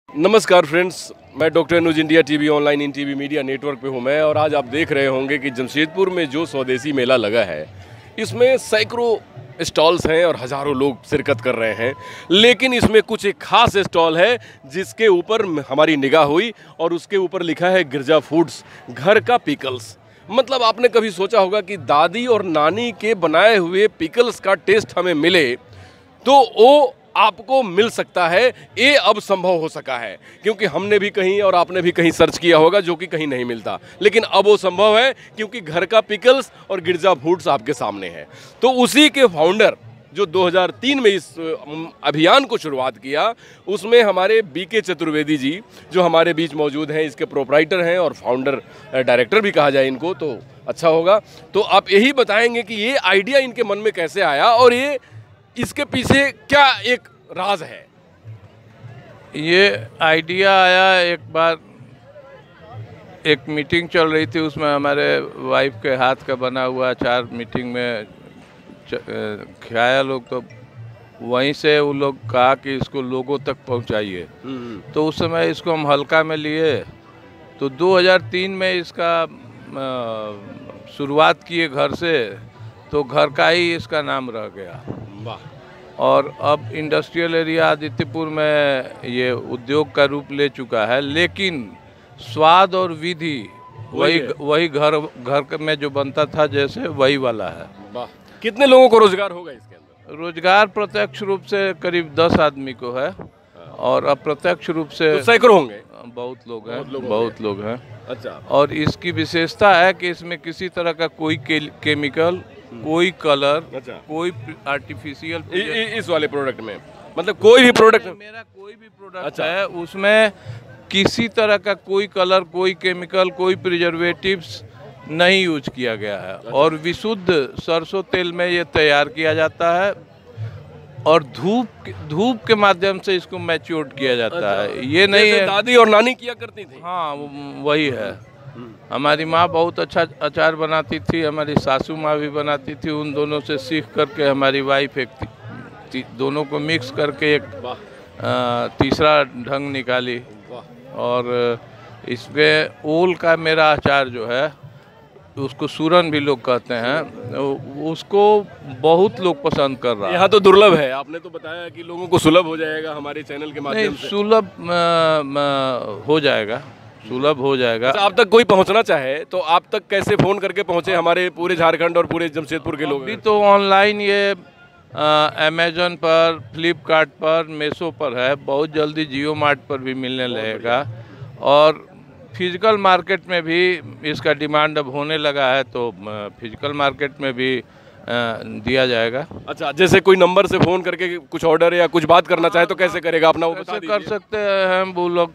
नमस्कार फ्रेंड्स, मैं doctor Anuj India TV online in TV media network पे हूँ मैं। और आज आप देख रहे होंगे कि जमशेदपुर में जो स्वदेशी मेला लगा है, इसमें सैकड़ों स्टॉल्स हैं और हज़ारों लोग शिरकत कर रहे हैं। लेकिन इसमें कुछ एक खास स्टॉल है जिसके ऊपर हमारी निगाह हुई और उसके ऊपर लिखा है गिरजा फूड्स, घर का पिकल्स। मतलब आपने कभी सोचा होगा कि दादी और नानी के बनाए हुए पिकल्स का टेस्ट हमें मिले तो वो आपको मिल सकता है। ये अब संभव हो सका है क्योंकि हमने भी कहीं और आपने भी कहीं सर्च किया होगा जो कि कहीं नहीं मिलता, लेकिन अब वो संभव है क्योंकि घर का पिकल्स और गिरजा फूड्स आपके सामने है। तो उसी के फाउंडर जो 2003 में इस अभियान को शुरुआत किया, उसमें हमारे बीके चतुर्वेदी जी जो हमारे बीच मौजूद हैं, इसके प्रोपराइटर हैं और फाउंडर डायरेक्टर भी कहा जाए इनको तो अच्छा होगा। तो आप यही बताएंगे कि ये आइडिया इनके मन में कैसे आया और ये इसके पीछे क्या एक राज है। ये आइडिया आया, एक बार एक मीटिंग चल रही थी, उसमें हमारे वाइफ के हाथ का बना हुआ अचार मीटिंग में खाया लोग, तो वहीं से वो लोग कहा कि इसको लोगों तक पहुंचाइए। तो उस समय इसको हम हल्का में लिए। तो 2003 में इसका शुरुआत किए घर से, तो घर का ही इसका नाम रह गया। और अब इंडस्ट्रियल एरिया आदित्यपुर में ये उद्योग का रूप ले चुका है, लेकिन स्वाद और विधि वही घर में जो बनता था जैसे वही वाला है। वाह, कितने लोगों को रोजगार होगा इसके अंदर? रोजगार प्रत्यक्ष रूप से करीब 10 आदमी को है और अप्रत्यक्ष रूप से तो सैकड़ों होंगे। बहुत लोग हैं। अच्छा। और इसकी विशेषता है कि इसमें किसी तरह का कोई केमिकल, कोई कलर, अच्छा, कोई आर्टिफिशियल इस वाले प्रोडक्ट में, मतलब कोई भी प्रोडक्ट, मेरा कोई भी प्रोडक्ट अच्छा, है उसमें किसी तरह का कोई कलर, कोई केमिकल, कोई प्रिजर्वेटिव्स नहीं यूज किया गया है। अच्छा। और विशुद्ध सरसों तेल में ये तैयार किया जाता है और धूप के माध्यम से इसको मैच्योर्ड किया जाता अच्छा, है। ये नहीं है दादी और नानी किया करती थी। हाँ, वही है। हमारी माँ बहुत अच्छा अचार बनाती थी, हमारी सासू माँ भी बनाती थी। उन दोनों से सीख करके हमारी वाइफ एक दोनों को मिक्स करके एक तीसरा ढंग निकाली। और इसमें ओल का मेरा अचार जो है, उसको सूरन भी लोग कहते हैं, उसको बहुत लोग पसंद कर रहा है। यहाँ तो दुर्लभ है, आपने तो बताया कि लोगों को सुलभ हो जाएगा हमारे चैनल के माध्यम से। सुलभ हो जाएगा, सुलभ हो जाएगा। आप तक कोई पहुंचना चाहे तो आप तक कैसे फोन करके पहुंचे हमारे पूरे झारखंड और पूरे जमशेदपुर के लोग? अभी तो ऑनलाइन ये अमेजन पर, फ्लिपकार्ट पर, मेसो पर है। बहुत जल्दी जियो मार्ट पर भी मिलने लगेगा और फिजिकल मार्केट में भी इसका डिमांड अब होने लगा है, तो फिजिकल मार्केट में भी दिया जाएगा। अच्छा, जैसे कोई नंबर से फ़ोन करके कुछ ऑर्डर या कुछ बात करना चाहे तो कैसे करेगा अपना, वो बता कैसे दीजिए। कर सकते हैं हम वो लोग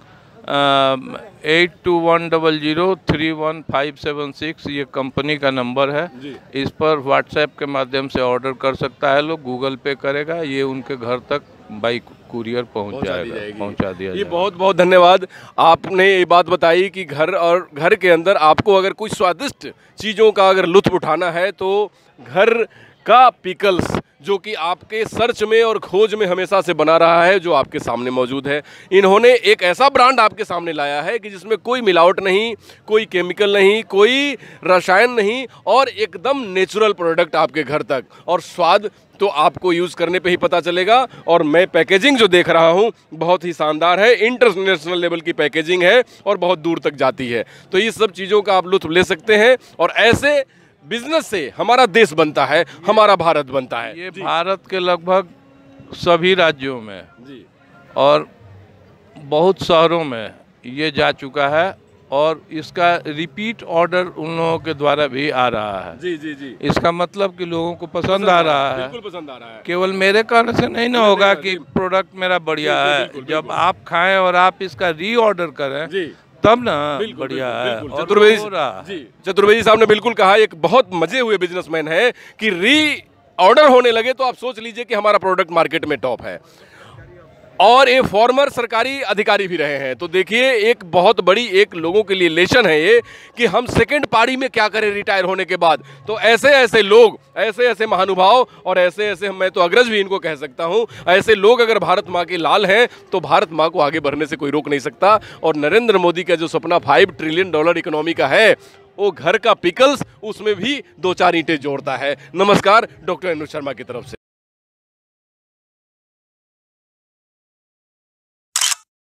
8210031576 ये कंपनी का नंबर है। इस पर व्हाट्सएप के माध्यम से ऑर्डर कर सकता है लोग, गूगल पे करेगा, ये उनके घर तक बाई कुरियर पहुंचा दिया जाएगा। ये बहुत बहुत धन्यवाद। आपने ये बात बताई कि घर के अंदर आपको अगर कुछ स्वादिष्ट चीज़ों का अगर लुत्फ उठाना है तो घर का पिकल्स, जो कि आपके सर्च में और खोज में हमेशा से बना रहा है, जो आपके सामने मौजूद है। इन्होंने एक ऐसा ब्रांड आपके सामने लाया है कि जिसमें कोई मिलावट नहीं, कोई केमिकल नहीं, कोई रसायन नहीं और एकदम नेचुरल प्रोडक्ट आपके घर तक। और स्वाद तो आपको यूज़ करने पे ही पता चलेगा। और मैं पैकेजिंग जो देख रहा हूँ बहुत ही शानदार है, इंटरनेशनल लेवल की पैकेजिंग है और बहुत दूर तक जाती है। तो ये सब चीज़ों का आप लुत्फ ले सकते हैं और ऐसे बिजनेस से हमारा देश बनता है, हमारा भारत बनता है। ये भारत के लगभग सभी राज्यों में जी और बहुत शहरों में ये जा चुका है और इसका रिपीट ऑर्डर उन लोगों के द्वारा भी आ रहा है। जी। इसका मतलब कि लोगों को पसंद आ रहा है। बिल्कुल पसंद आ रहा है। केवल मेरे कहने से नहीं ना होगा कि प्रोडक्ट मेरा बढ़िया है। जब आप खाएं और आप इसका रीऑर्डर करें तब ना बढ़िया है। चतुर्वेदी साहब ने बिल्कुल कहा, एक बहुत मजे हुए बिजनेसमैन है कि री ऑर्डर होने लगे तो आप सोच लीजिए कि हमारा प्रोडक्ट मार्केट में टॉप है। और ये फॉर्मर सरकारी अधिकारी भी रहे हैं। तो देखिए एक बहुत बड़ी एक लोगों के लिए लेसन है ये कि हम सेकंड पारी में क्या करें रिटायर होने के बाद। तो ऐसे ऐसे लोग, ऐसे ऐसे महानुभाव और ऐसे ऐसे, मैं तो अग्रज भी इनको कह सकता हूं, ऐसे लोग अगर भारत माँ के लाल हैं तो भारत माँ को आगे बढ़ने से कोई रोक नहीं सकता। और नरेंद्र मोदी का जो सपना $5 ट्रिलियन इकोनॉमी का है, वो घर का पिकल्स उसमें भी 2-4 ईंटें जोड़ता है। नमस्कार, डॉक्टर अनुज शर्मा की तरफ से।